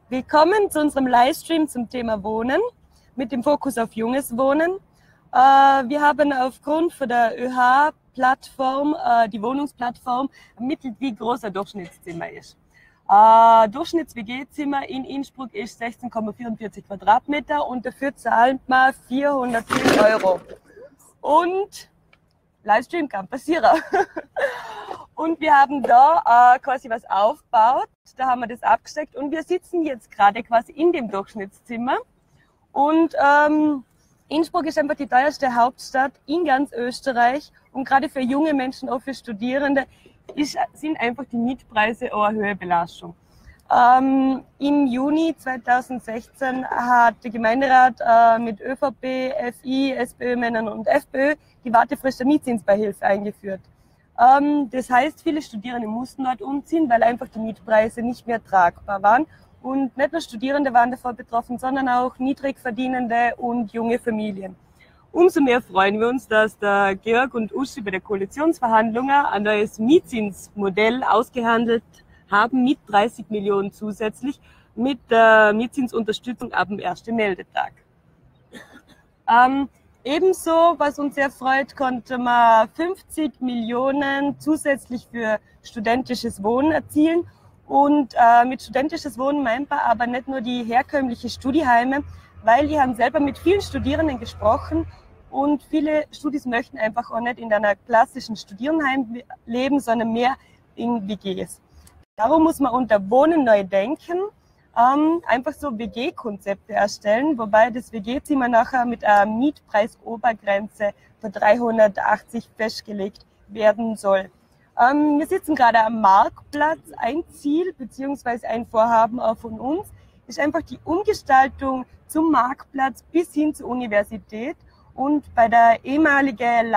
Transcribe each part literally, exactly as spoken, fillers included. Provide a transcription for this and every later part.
Willkommen zu unserem Livestream zum Thema Wohnen mit dem Fokus auf junges Wohnen. Äh, wir haben aufgrund von der ÖH-Plattform, äh, die Wohnungsplattform, ermittelt, wie groß ein Durchschnittszimmer ist. Äh, Durchschnitts-W G-Zimmer in Innsbruck ist sechzehn Komma vierundvierzig Quadratmeter und dafür zahlt man vierhundertzehn Euro. Und Livestream kann passieren. Und wir haben da äh, quasi was aufgebaut, da haben wir das abgesteckt und wir sitzen jetzt gerade quasi in dem Durchschnittszimmer. Und ähm, Innsbruck ist einfach die teuerste Hauptstadt in ganz Österreich und gerade für junge Menschen, auch für Studierende, ist, sind einfach die Mietpreise auch eine hohe Belastung. Ähm, Im Juni zweitausendsechzehn hat der Gemeinderat äh, mit ÖVP, FI, SPÖ-Männern und FPÖ die Wartefrist der Mietzinsbeihilfe eingeführt. Ähm, das heißt, viele Studierende mussten dort umziehen, weil einfach die Mietpreise nicht mehr tragbar waren. Und nicht nur Studierende waren davon betroffen, sondern auch Niedrigverdienende und junge Familien. Umso mehr freuen wir uns, dass der Georg und Uschi bei der Koalitionsverhandlungen ein neues Mietzinsmodell ausgehandelt haben mit dreißig Millionen zusätzlich mit der Mietzinsunterstützung ab dem ersten Meldetag. Ähm, ebenso, was uns sehr freut, konnte man fünfzig Millionen zusätzlich für studentisches Wohnen erzielen. Und äh, mit studentisches Wohnen meint man aber nicht nur die herkömmlichen Studieheime, weil die haben selber mit vielen Studierenden gesprochen und viele Studis möchten einfach auch nicht in einer klassischen Studierendenheim leben, sondern mehr in W Gs. Darum muss man unter Wohnen neu denken, ähm, einfach so W G-Konzepte erstellen, wobei das W G-Zimmer nachher mit einer Mietpreisobergrenze von dreihundertachtzig festgelegt werden soll. Ähm, wir sitzen gerade am Marktplatz. Ein Ziel bzw. ein Vorhaben auch von uns ist einfach die Umgestaltung zum Marktplatz bis hin zur Universität. Und bei der ehemaligen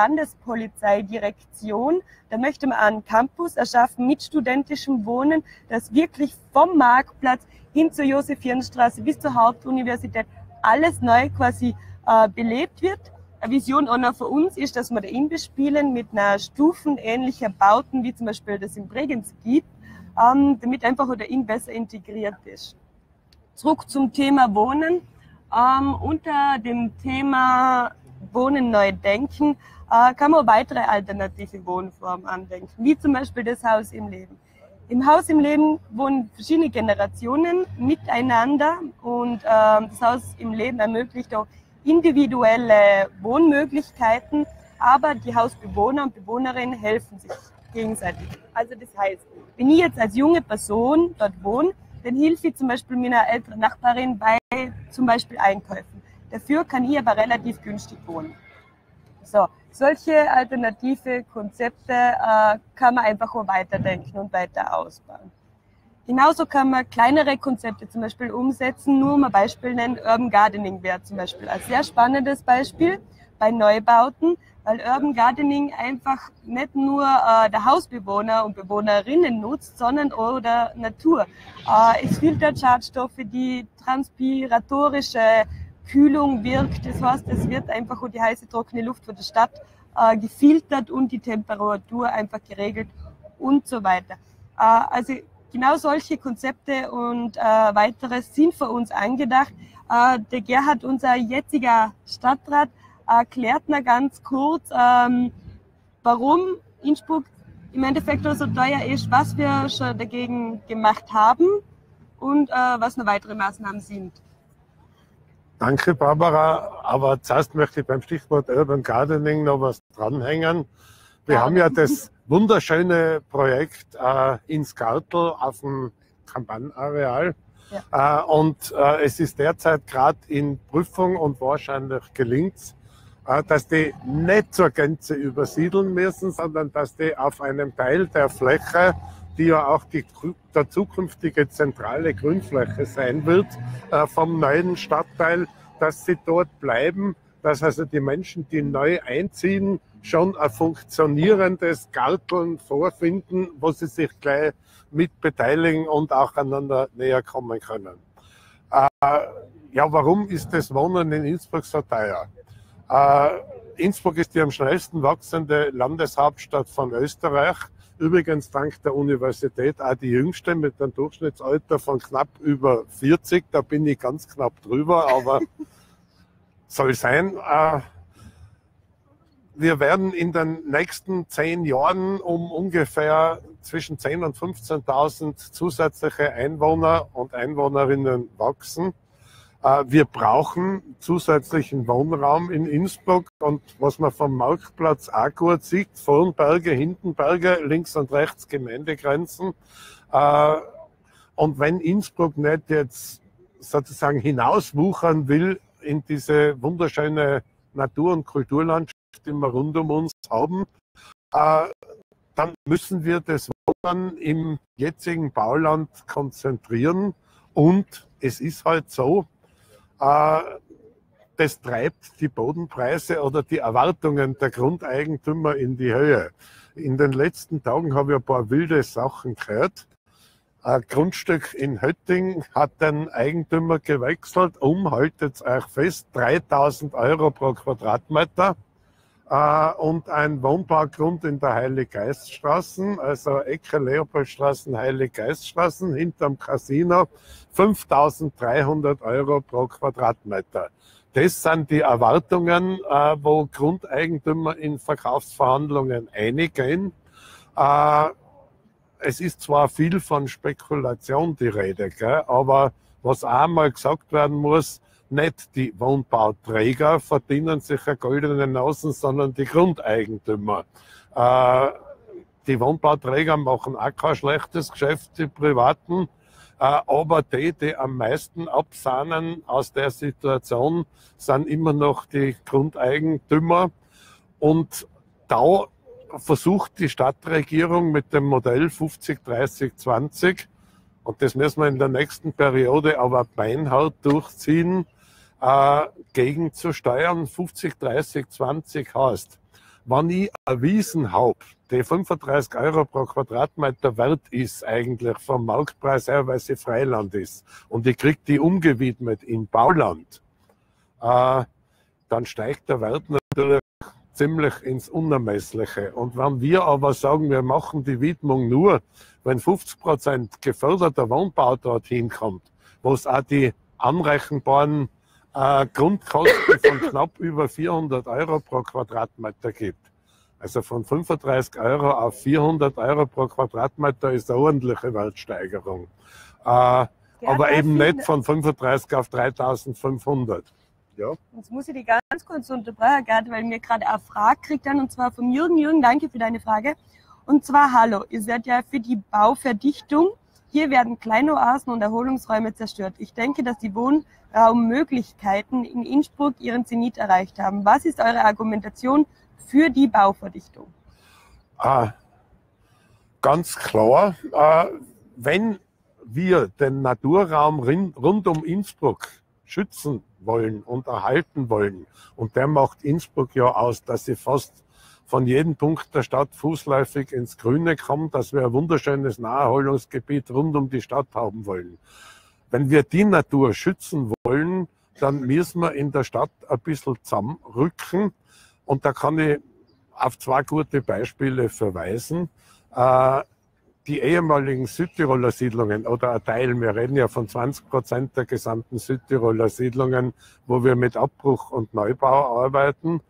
Landespolizeidirektion, da möchte man einen Campus erschaffen mit studentischem Wohnen, das wirklich vom Marktplatz hin zur Josef-Jürgens-Straße bis zur Hauptuniversität alles neu quasi äh, belebt wird. Eine Vision auch noch für uns ist, dass wir da bespielen mit einer stufenähnlichen Bauten, wie zum Beispiel das in Bregenz gibt, ähm, damit einfach auch der Inn besser integriert ist. Zurück zum Thema Wohnen. Ähm, unter dem Thema Wohnen neu denken äh, kann man weitere alternative Wohnformen andenken, wie zum Beispiel das Haus im Leben. Im Haus im Leben wohnen verschiedene Generationen miteinander und äh, das Haus im Leben ermöglicht auch individuelle Wohnmöglichkeiten, aber die Hausbewohner und Bewohnerinnen helfen sich gegenseitig. Also das heißt, wenn ich jetzt als junge Person dort wohne, dann hilfe ich zum Beispiel meiner älteren Nachbarin bei zum Beispiel Einkäufen. Dafür kann ich aber relativ günstig wohnen. So, solche alternative Konzepte äh, kann man einfach auch weiterdenken und weiter ausbauen. Genauso kann man kleinere Konzepte zum Beispiel umsetzen, nur um ein Beispiel nennen, Urban Gardening wäre zum Beispiel ein sehr spannendes Beispiel bei Neubauten, weil Urban Gardening einfach nicht nur äh, der Hausbewohner und Bewohnerinnen nutzt, sondern auch der Natur. Äh, es filtert Schadstoffe, die transpiratorische Kühlung wirkt, das heißt, es wird einfach auch die heiße, trockene Luft von der Stadt äh, gefiltert und die Temperatur einfach geregelt und so weiter. Äh, also genau solche Konzepte und äh, weiteres sind für uns angedacht. Äh, der Gerhard, unser jetziger Stadtrat, erklärt mir ganz kurz, ähm, warum Innsbruck im Endeffekt so teuer ist, was wir schon dagegen gemacht haben und äh, was noch weitere Maßnahmen sind. Danke, Barbara. Aber zuerst möchte ich beim Stichwort Urban Gardening noch was dranhängen. Wir ja. haben ja das wunderschöne Projekt äh, in Skartl auf dem Kampan-Areal. Ja. Äh, und äh, es ist derzeit gerade in Prüfung und wahrscheinlich gelingt's, äh, dass die nicht zur Gänze übersiedeln müssen, sondern dass die auf einem Teil der Fläche, die ja auch die, der zukünftige zentrale Grünfläche sein wird, äh, vom neuen Stadtteil, dass sie dort bleiben, dass also die Menschen, die neu einziehen, schon ein funktionierendes Garteln vorfinden, wo sie sich gleich mit beteiligen und auch aneinander näher kommen können. Äh, ja, warum ist das Wohnen in Innsbruck so teuer? Äh, Innsbruck ist die am schnellsten wachsende Landeshauptstadt von Österreich. Übrigens dank der Universität auch die jüngste mit einem Durchschnittsalter von knapp über vierzig. Da bin ich ganz knapp drüber, aber soll sein. Wir werden in den nächsten zehn Jahren um ungefähr zwischen zehntausend und fünfzehntausend zusätzliche Einwohner und Einwohnerinnen wachsen. Wir brauchen zusätzlichen Wohnraum in Innsbruck und was man vom Marktplatz auch gut sieht, Vornberge, Hintenberge, links und rechts Gemeindegrenzen. Und wenn Innsbruck nicht jetzt sozusagen hinauswuchern will in diese wunderschöne Natur- und Kulturlandschaft, die wir rund um uns haben, dann müssen wir das Wohnen im jetzigen Bauland konzentrieren. Und es ist halt so, das treibt die Bodenpreise oder die Erwartungen der Grundeigentümer in die Höhe. In den letzten Tagen habe ich ein paar wilde Sachen gehört. Ein Grundstück in Hötting hat den Eigentümer gewechselt um, haltet euch fest, dreitausend Euro pro Quadratmeter. Und ein Wohnbaugrund in der Heilig-Geist-Straße, also Ecke Leopoldstraßen, Heilig-Geist-Straßen, hinterm Casino, fünftausenddreihundert Euro pro Quadratmeter. Das sind die Erwartungen, wo Grundeigentümer in Verkaufsverhandlungen eingehen. Es ist zwar viel von Spekulation die Rede, gell, aber was auch mal gesagt werden muss, nicht die Wohnbauträger verdienen sich eine goldene Nasen, sondern die Grundeigentümer. Äh, die Wohnbauträger machen auch kein schlechtes Geschäft, die Privaten, äh, aber die, die am meisten absahnen aus der Situation, sind immer noch die Grundeigentümer. Und da versucht die Stadtregierung mit dem Modell fünfzig, dreißig, zwanzig, und das müssen wir in der nächsten Periode aber beinhart durchziehen, äh, gegenzusteuern. fünfzig, dreißig, zwanzig heißt, wenn ich eine Wiesen habe, die fünfunddreißig Euro pro Quadratmeter wert ist eigentlich vom Marktpreis her, weil sie Freiland ist, und ich kriege die umgewidmet in Bauland, äh, dann steigt der Wert natürlich ziemlich ins Unermessliche. Und wenn wir aber sagen, wir machen die Widmung nur, wenn fünfzig Prozent geförderter Wohnbau dorthin kommt, wo es auch die anrechenbaren äh, Grundkosten von knapp über vierhundert Euro pro Quadratmeter gibt. Also von fünfunddreißig Euro auf vierhundert Euro pro Quadratmeter ist eine ordentliche Wertsteigerung. Äh, aber eben nicht von fünfunddreißig auf dreitausendfünfhundert. Ja. Jetzt muss ich die ganz kurz unterbrechen, Gerd, weil mir gerade eine Frage kriegt dann, und zwar vom Jürgen. Jürgen, danke für deine Frage. Und zwar, hallo, ihr seid ja für die Bauverdichtung. Hier werden Kleinoasen und Erholungsräume zerstört. Ich denke, dass die Wohnraummöglichkeiten in Innsbruck ihren Zenit erreicht haben. Was ist eure Argumentation für die Bauverdichtung? Ah, ganz klar, äh, wenn wir den Naturraum rund um Innsbruck schützen wollen und erhalten wollen, und der macht Innsbruck ja aus, dass sie fast von jedem Punkt der Stadt fußläufig ins Grüne kommt, dass wir ein wunderschönes Naherholungsgebiet rund um die Stadt haben wollen. Wenn wir die Natur schützen wollen, dann müssen wir in der Stadt ein bisschen zusammenrücken, und da kann ich auf zwei gute Beispiele verweisen. Äh, Die ehemaligen Südtiroler Siedlungen oder ein Teil, wir reden ja von zwanzig Prozent der gesamten Südtiroler Siedlungen, wo wir mit Abbruch und Neubau arbeiten,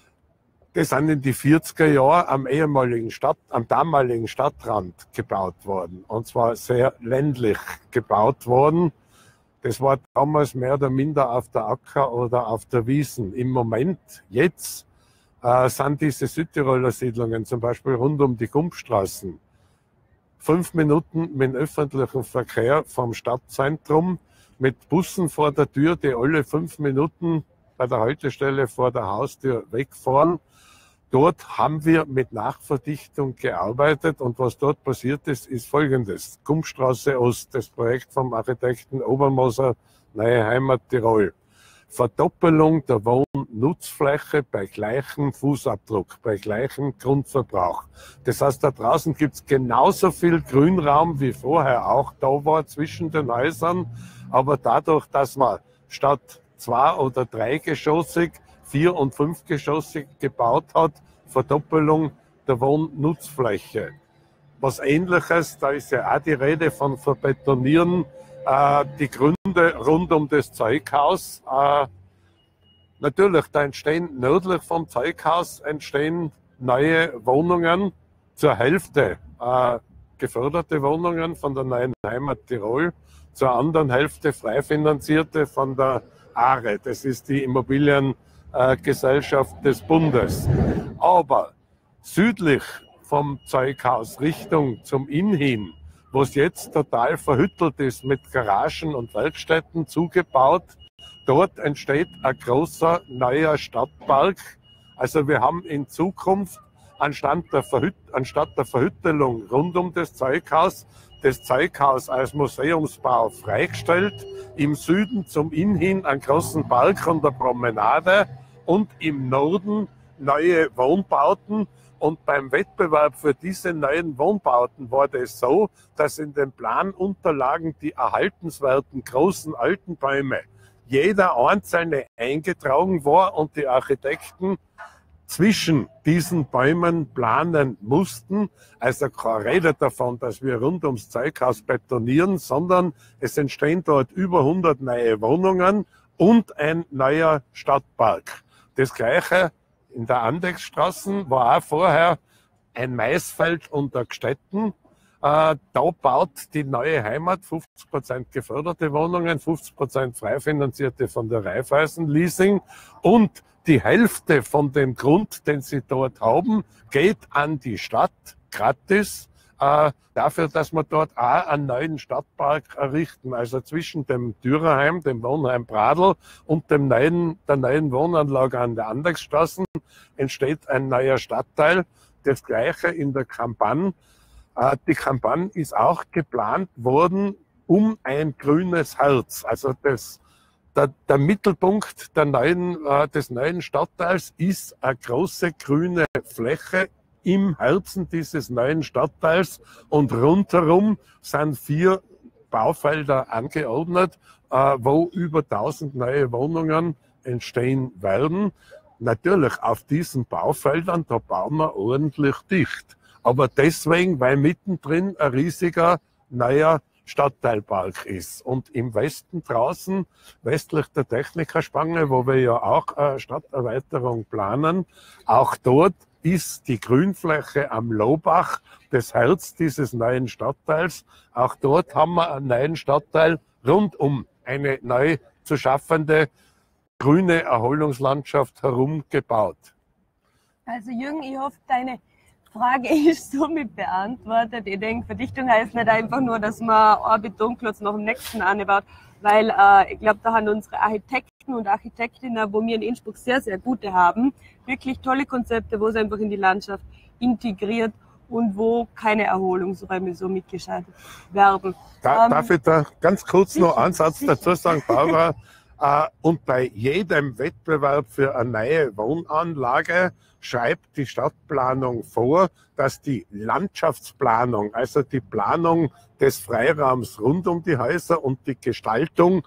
die sind in die vierziger Jahre am ehemaligen Stadt, am damaligen Stadtrand gebaut worden. Und zwar sehr ländlich gebaut worden. Das war damals mehr oder minder auf der Acker oder auf der Wiesen. Im Moment, jetzt, äh, sind diese Südtiroler Siedlungen, zum Beispiel rund um die Gumpstraßen, fünf Minuten mit dem öffentlichen Verkehr vom Stadtzentrum, mit Bussen vor der Tür, die alle fünf Minuten bei der Haltestelle vor der Haustür wegfahren. Dort haben wir mit Nachverdichtung gearbeitet, und was dort passiert ist, ist Folgendes. Gumpstraße Ost, das Projekt vom Architekten Obermoser, Neue Heimat Tirol. Verdoppelung der Wohnnutzfläche bei gleichem Fußabdruck, bei gleichem Grundverbrauch. Das heißt, da draußen gibt es genauso viel Grünraum wie vorher auch da war zwischen den Häusern, aber dadurch, dass man statt zwei- oder dreigeschossig vier- und fünfgeschossig gebaut hat, Verdoppelung der Wohnnutzfläche. was Ähnliches. Da ist ja auch die Rede von Verbetonieren, äh, die Gründe rund um das Zeughaus. Äh, natürlich, da entstehen nördlich vom Zeughaus entstehen neue Wohnungen, zur Hälfte äh, geförderte Wohnungen von der Neuen Heimat Tirol, zur anderen Hälfte frei finanzierte von der A R E. Das ist die Immobiliengesellschaft äh, des Bundes. Aber südlich vom Zeughaus Richtung zum Inn hin, wo es jetzt total verhüttelt ist mit Garagen und Werkstätten zugebaut, dort entsteht ein großer neuer Stadtpark. Also wir haben in Zukunft anstatt der, Verhüt anstatt der Verhüttelung rund um das Zeughaus, das Zeughaus als Museumsbau freigestellt, im Süden zum Inn hin einen großen Park und eine Promenade und im Norden neue Wohnbauten. Und beim Wettbewerb für diese neuen Wohnbauten war das so, dass in den Planunterlagen die erhaltenswerten großen alten Bäume jeder einzelne eingetragen war und die Architekten zwischen diesen Bäumen planen mussten. Also keine Rede davon, dass wir rund ums Zeughaus betonieren, sondern es entstehen dort über hundert neue Wohnungen und ein neuer Stadtpark. Das Gleiche in der Andechsstraße war auch vorher ein Maisfeld unter Gstetten. Äh, da baut die neue Heimat fünfzig Prozent geförderte Wohnungen, fünfzig Prozent frei finanzierte von der Raiffeisen Leasing und die Hälfte von dem Grund, den sie dort haben, geht an die Stadt gratis, äh, dafür, dass wir dort auch einen neuen Stadtpark errichten. Also zwischen dem Dürerheim, dem Wohnheim Pradl und dem neuen, der neuen Wohnanlage an der Andechsstraße entsteht ein neuer Stadtteil. Das Gleiche in der Kampagne. Äh, die Kampagne ist auch geplant worden um ein grünes Herz. Also das Der, der Mittelpunkt der neuen, äh, des neuen Stadtteils ist eine große grüne Fläche im Herzen dieses neuen Stadtteils und rundherum sind vier Baufelder angeordnet, äh, wo über tausend neue Wohnungen entstehen werden. Natürlich auf diesen Baufeldern, da bauen wir ordentlich dicht. Aber deswegen, weil mittendrin ein riesiger neuer Stadtteilpark ist. Und im Westen draußen, westlich der Technikerspange, wo wir ja auch eine Stadterweiterung planen, auch dort ist die Grünfläche am Lohbach das Herz dieses neuen Stadtteils. Auch dort haben wir einen neuen Stadtteil rund um eine neu zu schaffende grüne Erholungslandschaft herum gebaut. Also Jürgen, ich hoffe, deine Frage ist somit beantwortet. Ich denke, Verdichtung heißt nicht einfach nur, dass man einen Betonklotz nach dem nächsten anbaut, weil äh, ich glaube, da haben unsere Architekten und Architektinnen, wo wir in Innsbruck sehr, sehr gute haben, wirklich tolle Konzepte, wo es einfach in die Landschaft integriert und wo keine Erholungsräume so mitgeschaltet werden. Da, ähm, darf ich da ganz kurz sicher, noch einen Satz sicher. dazu sagen, Barbara? äh, und bei jedem Wettbewerb für eine neue Wohnanlage schreibt die Stadtplanung vor, dass die Landschaftsplanung, also die Planung des Freiraums rund um die Häuser und die Gestaltung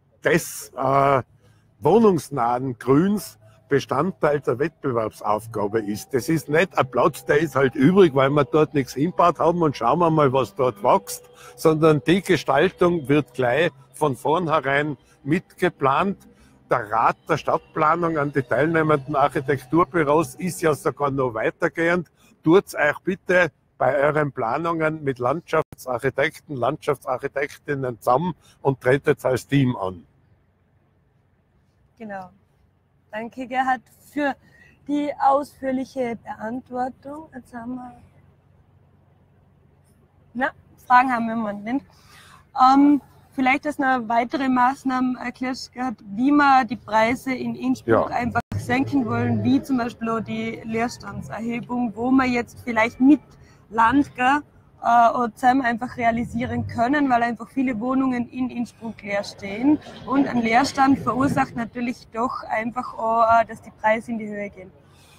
des äh, wohnungsnahen Grüns Bestandteil der Wettbewerbsaufgabe ist. Das ist nicht ein Platz, der ist halt übrig, weil wir dort nichts hinbaut haben und schauen wir mal, was dort wächst, sondern die Gestaltung wird gleich von vornherein mitgeplant. Der Rat der Stadtplanung an die teilnehmenden Architekturbüros ist ja sogar noch weitergehend. Tut's euch bitte bei euren Planungen mit Landschaftsarchitekten, Landschaftsarchitektinnen zusammen und tretet als Team an. Genau. Danke, Gerhard, für die ausführliche Beantwortung. Jetzt haben wir... Na, Fragen haben wir im Moment nicht. Ähm, vielleicht als eine weitere Maßnahme erklärst, Gerhard, wie wir die Preise in Innsbruck Ja. einfach senken wollen, wie zum Beispiel auch die Leerstandserhebung, wo wir jetzt vielleicht mit Land gell, äh, und zusammen einfach realisieren können, weil einfach viele Wohnungen in Innsbruck leer stehen. Und ein Leerstand verursacht natürlich doch einfach auch, äh, dass die Preise in die Höhe gehen.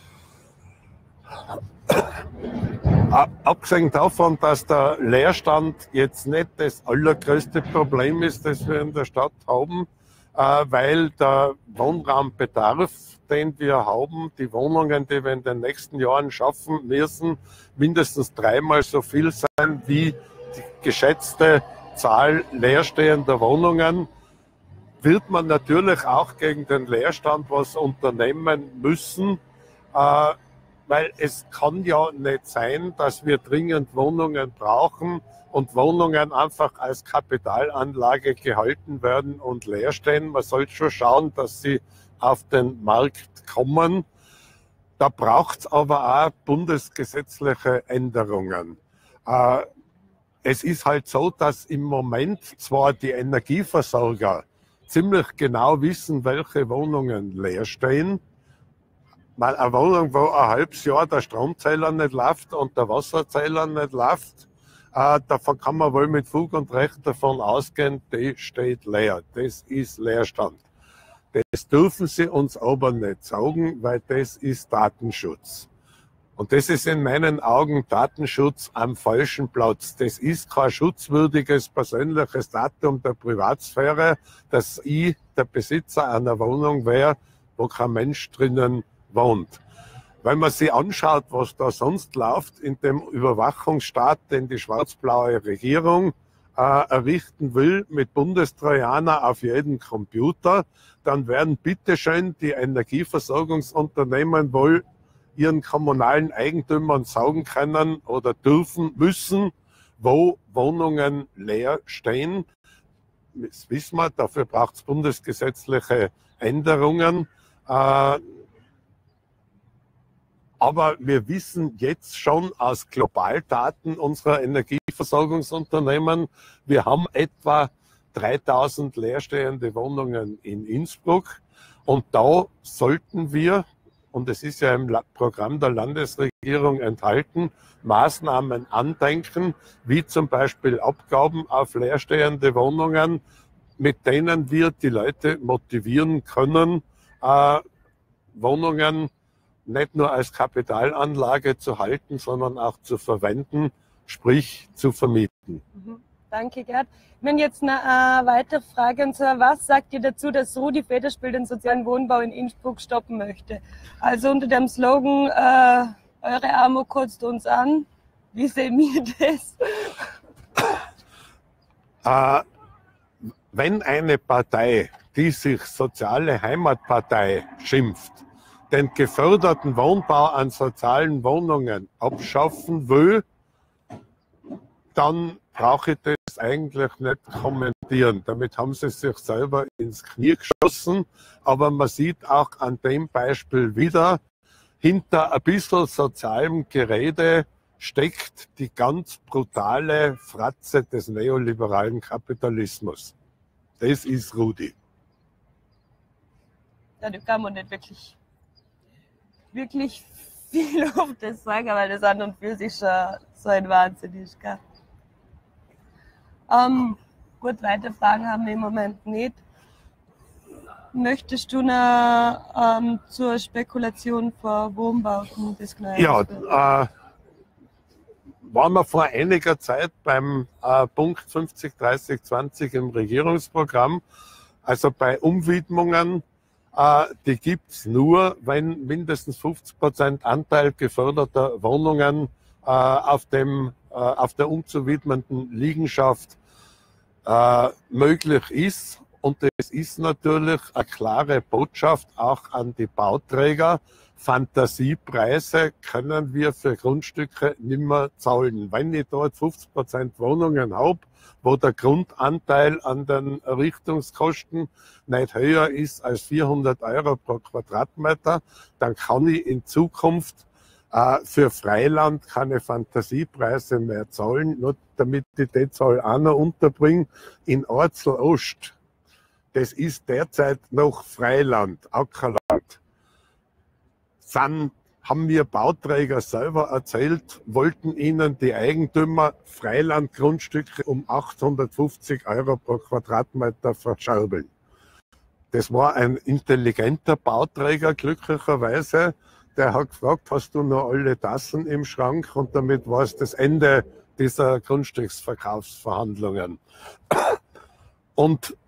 Abgesehen davon, dass der Leerstand jetzt nicht das allergrößte Problem ist, das wir in der Stadt haben, äh, weil der Wohnraumbedarf, den wir haben, die Wohnungen, die wir in den nächsten Jahren schaffen müssen, mindestens dreimal so viel sein wie die geschätzte Zahl leerstehender Wohnungen. Wird man natürlich auch gegen den Leerstand was unternehmen müssen, äh, weil es kann ja nicht sein, dass wir dringend Wohnungen brauchen und Wohnungen einfach als Kapitalanlage gehalten werden und leer stehen. Man sollte schon schauen, dass sie auf den Markt kommen. Da braucht es aber auch bundesgesetzliche Änderungen. Äh, es ist halt so, dass im Moment zwar die Energieversorger ziemlich genau wissen, welche Wohnungen leer stehen. Mal eine Wohnung, wo ein halbes Jahr der Stromzähler nicht läuft und der Wasserzähler nicht läuft, äh, davon kann man wohl mit Fug und Recht davon ausgehen, die steht leer. Das ist Leerstand. Das dürfen sie uns aber nicht sagen, weil das ist Datenschutz. Und das ist in meinen Augen Datenschutz am falschen Platz. Das ist kein schutzwürdiges persönliches Datum der Privatsphäre, dass ich der Besitzer einer Wohnung wäre, wo kein Mensch drinnen wohnt. Wenn man sich anschaut, was da sonst läuft in dem Überwachungsstaat, den die schwarz-blaue Regierung äh, errichten will, mit Bundestrojaner auf jedem Computer, dann werden bitteschön die Energieversorgungsunternehmen wohl ihren kommunalen Eigentümern sagen können oder dürfen, müssen, wo Wohnungen leer stehen. Das wissen wir, dafür braucht es bundesgesetzliche Änderungen. Äh, aber wir wissen jetzt schon aus Globaldaten unserer Energieversorgungsunternehmen, wir haben etwa dreitausend leerstehende Wohnungen in Innsbruck und da sollten wir, und es ist ja im Programm der Landesregierung enthalten, Maßnahmen andenken, wie zum Beispiel Abgaben auf leerstehende Wohnungen, mit denen wir die Leute motivieren können, äh, Wohnungen nicht nur als Kapitalanlage zu halten, sondern auch zu verwenden, sprich zu vermieten. Mhm. Danke, Gerd. Wenn jetzt eine äh, weitere Frage, und zwar, was sagt ihr dazu, dass Rudi Federspiel den sozialen Wohnbau in Innsbruck stoppen möchte? Also unter dem Slogan, äh, eure Armut kotzt uns an. Wie sehen wir das? Äh, wenn eine Partei, die sich Soziale Heimatpartei schimpft, den geförderten Wohnbau an sozialen Wohnungen abschaffen will, dann brauche ich das eigentlich nicht kommentieren. Damit haben sie sich selber ins Knie geschossen. Aber man sieht auch an dem Beispiel wieder, hinter ein bisschen sozialem Gerede steckt die ganz brutale Fratze des neoliberalen Kapitalismus. Das ist Rudi. Ja, da kann man nicht wirklich, wirklich viel auf das sagen, weil das an und für sich schon so ein Wahnsinn ist. Gell? Ähm, gut, weitere Fragen haben wir im Moment nicht. Möchtest du noch ähm, zur Spekulation vor Wohnbauten das Gleiche? Ja, äh, waren wir vor einiger Zeit beim äh, Punkt fünfzig dreißig zwanzig im Regierungsprogramm, also bei Umwidmungen, äh, die gibt's nur, wenn mindestens fünfzig Prozent Anteil geförderter Wohnungen äh, auf, dem, äh, auf der umzuwidmenden Liegenschaft äh, möglich ist. Und das ist natürlich eine klare Botschaft auch an die Bauträger. Fantasiepreise können wir für Grundstücke nicht mehr zahlen. Wenn ich dort fünfzig Prozent Wohnungen habe, wo der Grundanteil an den Errichtungskosten nicht höher ist als vierhundert Euro pro Quadratmeter, dann kann ich in Zukunft äh, für Freiland keine Fantasiepreise mehr zahlen, nur damit ich die Zahl auch noch unterbringe. In Orzel-Ost, das ist derzeit noch Freiland, Ackerland, sind, haben mir Bauträger selber erzählt, wollten ihnen die Eigentümer Freilandgrundstücke um achthundertfünfzig Euro pro Quadratmeter verscherbeln. Das war ein intelligenter Bauträger, glücklicherweise. Der hat gefragt, hast du noch alle Tassen im Schrank? Und damit war es das Ende dieser Grundstücksverkaufsverhandlungen. Und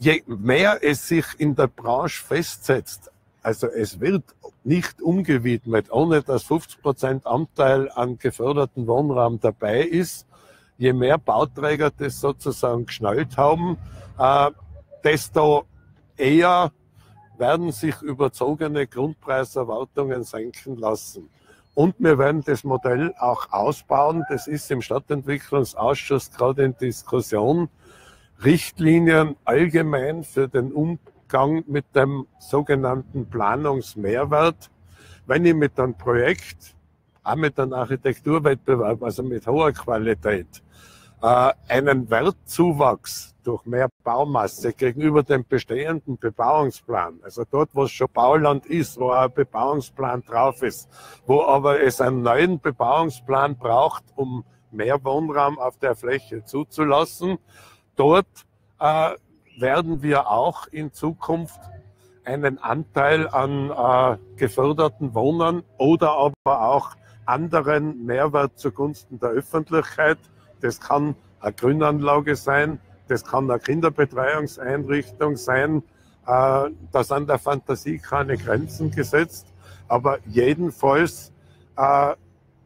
je mehr es sich in der Branche festsetzt, also es wird nicht umgewidmet, ohne dass fünfzig Prozent Anteil an geförderten Wohnraum dabei ist, je mehr Bauträger das sozusagen geschnallt haben, äh, desto eher werden sich überzogene Grundpreiserwartungen senken lassen. Und wir werden das Modell auch ausbauen. Das ist im Stadtentwicklungsausschuss gerade in Diskussion. Richtlinien allgemein für den Umgang mit dem sogenannten Planungsmehrwert. Wenn ich mit einem Projekt, auch mit einem Architekturwettbewerb, also mit hoher Qualität, einen Wertzuwachs durch mehr Baumasse gegenüber dem bestehenden Bebauungsplan, also dort, wo es schon Bauland ist, wo ein Bebauungsplan drauf ist, wo aber es einen neuen Bebauungsplan braucht, um mehr Wohnraum auf der Fläche zuzulassen, dort äh, werden wir auch in Zukunft einen Anteil an äh, geförderten Wohnern oder aber auch anderen Mehrwert zugunsten der Öffentlichkeit. Das kann eine Grünanlage sein, das kann eine Kinderbetreuungseinrichtung sein. Äh, da sind der Fantasie keine Grenzen gesetzt. Aber jedenfalls äh,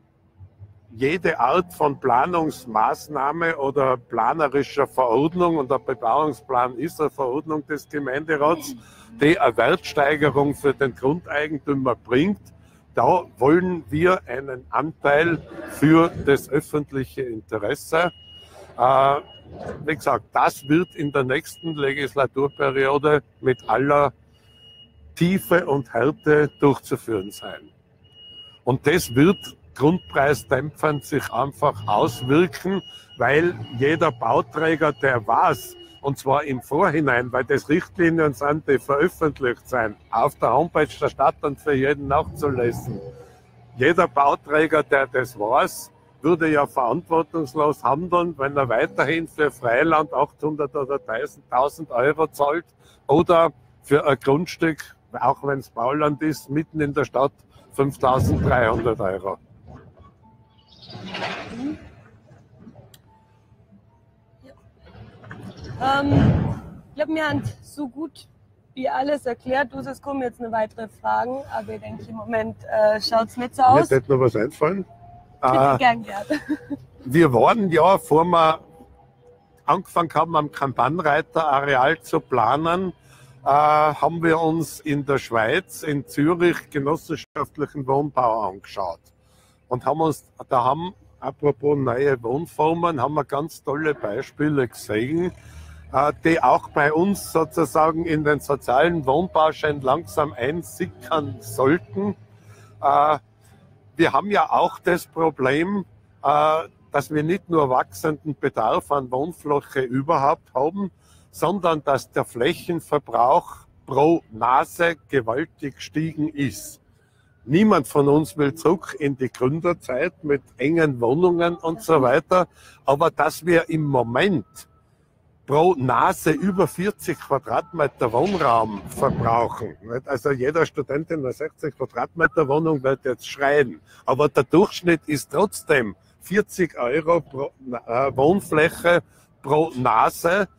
jede Art von Planungsmaßnahme oder planerischer Verordnung, und der Bebauungsplan ist eine Verordnung des Gemeinderats, die eine Wertsteigerung für den Grundeigentümer bringt, da wollen wir einen Anteil für das öffentliche Interesse. Äh, wie gesagt, das wird in der nächsten Legislaturperiode mit aller Tiefe und Härte durchzuführen sein. Und das wird grundpreisdämpfend sich einfach auswirken, weil jeder Bauträger, der weiß, und zwar im Vorhinein, weil das Richtlinien sind, die veröffentlicht sind, auf der Homepage der Stadt und für jeden nachzulesen. Jeder Bauträger, der das weiß, würde ja verantwortungslos handeln, wenn er weiterhin für Freiland achthundert oder tausend Euro zahlt oder für ein Grundstück, auch wenn es Bauland ist, mitten in der Stadt fünftausenddreihundert Euro. Ja. Ähm, ich glaube, wir haben so gut wie alles erklärt. Du, es kommen jetzt noch weitere Fragen, aber ich denke, im Moment äh, schaut es nicht so aus. Mir hätte noch was einfallen. Bitte Äh, gern, gern. Wir waren ja, bevor wir angefangen haben, am Kampannreiterareal zu planen, äh, haben wir uns in der Schweiz, in Zürich, genossenschaftlichen Wohnbau angeschaut. Und haben uns, da haben, apropos neue Wohnformen, haben wir ganz tolle Beispiele gesehen, äh, die auch bei uns sozusagen in den sozialen Wohnbau schon langsam einsickern sollten. Äh, wir haben ja auch das Problem, äh, dass wir nicht nur wachsenden Bedarf an Wohnfläche überhaupt haben, sondern dass der Flächenverbrauch pro Nase gewaltig gestiegen ist. Niemand von uns will zurück in die Gründerzeit mit engen Wohnungen und so weiter, aber dass wir im Moment pro Nase über vierzig Quadratmeter Wohnraum verbrauchen. Also jeder Student in einer sechzig Quadratmeter Wohnung wird jetzt schreien, aber der Durchschnitt ist trotzdem vierzig Euro pro äh, Wohnfläche pro Nase,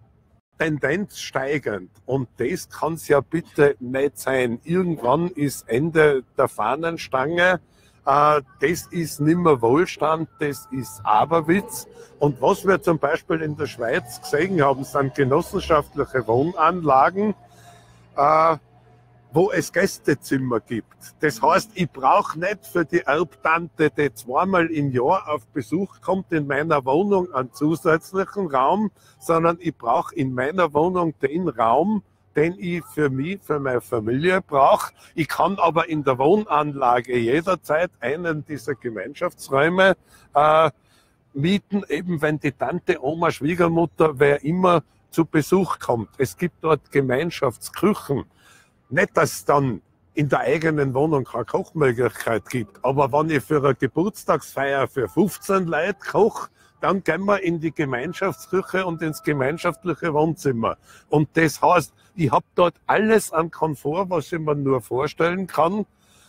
Tendenz steigend. Und das kann es ja bitte nicht sein. Irgendwann ist Ende der Fahnenstange. Äh, das ist nicht mehr Wohlstand, das ist Aberwitz. Und was wir zum Beispiel in der Schweiz gesehen haben, sind genossenschaftliche Wohnanlagen, äh, wo es Gästezimmer gibt. Das heißt, ich brauche nicht für die Erbtante, die zweimal im Jahr auf Besuch kommt, in meiner Wohnung einen zusätzlichen Raum, sondern ich brauche in meiner Wohnung den Raum, den ich für mich, für meine Familie brauche. Ich kann aber in der Wohnanlage jederzeit einen dieser Gemeinschaftsräume äh, mieten, eben wenn die Tante, Oma, Schwiegermutter, wer immer zu Besuch kommt. Es gibt dort Gemeinschaftsküchen. Nicht, dass es dann in der eigenen Wohnung keine Kochmöglichkeit gibt, aber wenn ich für eine Geburtstagsfeier für fünfzehn Leute koche, dann gehen wir in die Gemeinschaftsküche und ins gemeinschaftliche Wohnzimmer. Und das heißt, ich habe dort alles an Komfort, was ich mir nur vorstellen kann.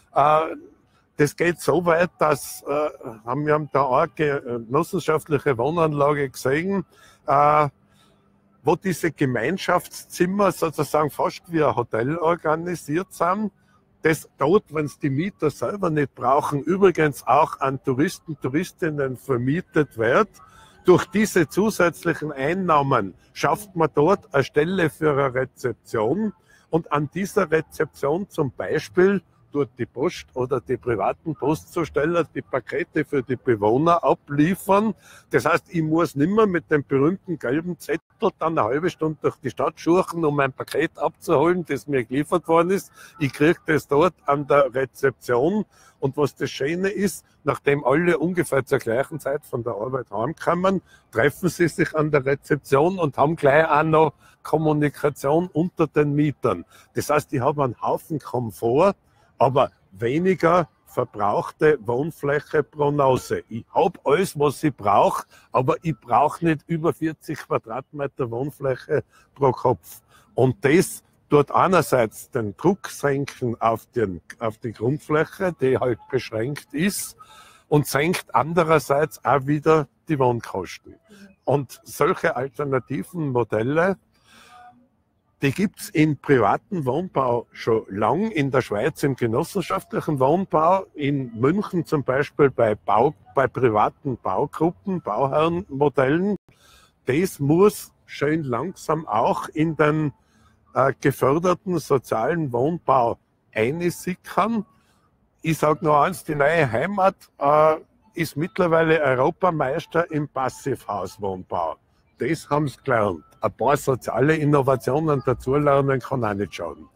Das geht so weit, dass wir haben da auch eine genossenschaftliche Wohnanlage gesehen, wo diese Gemeinschaftszimmer sozusagen fast wie ein Hotel organisiert sind, das dort, wenn es die Mieter selber nicht brauchen, übrigens auch an Touristen, Touristinnen vermietet wird. Durch diese zusätzlichen Einnahmen schafft man dort eine Stelle für eine Rezeption und an dieser Rezeption zum Beispiel dort die Post oder die privaten Postzusteller die Pakete für die Bewohner abliefern. Das heißt, ich muss nicht mehr mit dem berühmten gelben Zettel dann eine halbe Stunde durch die Stadt schurchen, um ein Paket abzuholen, das mir geliefert worden ist. Ich kriege das dort an der Rezeption. Und was das Schöne ist, nachdem alle ungefähr zur gleichen Zeit von der Arbeit heimkommen, treffen sie sich an der Rezeption und haben gleich auch noch Kommunikation unter den Mietern. Das heißt, ich habe einen Haufen Komfort, aber weniger verbrauchte Wohnfläche pro Nase. Ich habe alles, was ich brauche, aber ich brauche nicht über vierzig Quadratmeter Wohnfläche pro Kopf. Und das tut einerseits den Druck senken auf, den, auf die Grundfläche, die halt beschränkt ist, und senkt andererseits auch wieder die Wohnkosten. Und solche alternativen Modelle, die gibt's im privaten Wohnbau schon lang, in der Schweiz im genossenschaftlichen Wohnbau, in München zum Beispiel bei, Bau, bei privaten Baugruppen, Bauherrenmodellen. Das muss schön langsam auch in den äh, geförderten sozialen Wohnbau einsickern. Ich sage noch eins, die neue Heimat äh, ist mittlerweile Europameister im Passivhauswohnbau. Das haben sie gelernt. Ein paar soziale Innovationen dazulernen kann auch nicht schaden.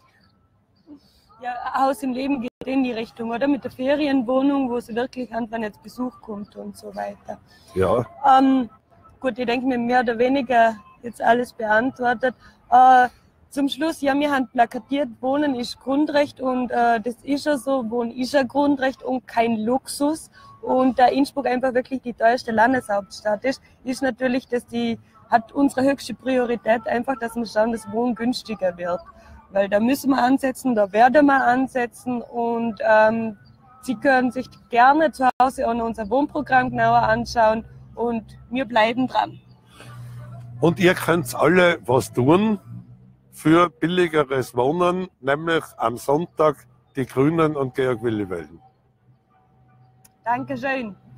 Ja, Haus im Leben geht in die Richtung, oder? Mit der Ferienwohnung, wo sie wirklich an, wenn jetzt Besuch kommt und so weiter. Ja. Ähm, gut, ich denke mir mehr oder weniger jetzt alles beantwortet. Äh, zum Schluss, ja, wir haben plakatiert, Wohnen ist Grundrecht und äh, das ist ja so, Wohnen ist ein Grundrecht und kein Luxus. Und da Innsbruck einfach wirklich die teuerste Landeshauptstadt ist, ist natürlich, dass die, hat unsere höchste Priorität einfach, dass wir schauen, dass Wohnen günstiger wird. Weil da müssen wir ansetzen, da werden wir ansetzen und ähm, Sie können sich gerne zu Hause auch noch unser Wohnprogramm genauer anschauen und wir bleiben dran. Und ihr könnt alle was tun für billigeres Wohnen, nämlich am Sonntag die Grünen und Georg Willi wählen. Dankeschön.